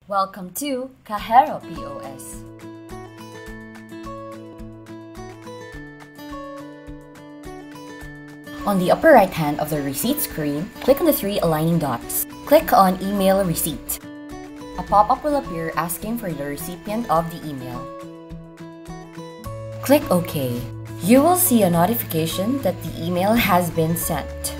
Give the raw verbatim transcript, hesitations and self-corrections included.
Welcome to Cajero P O S. On the upper right hand of the receipt screen, click on the three aligning dots. Click on Email Receipt. A pop-up will appear asking for the recipient of the email. Click OK. You will see a notification that the email has been sent.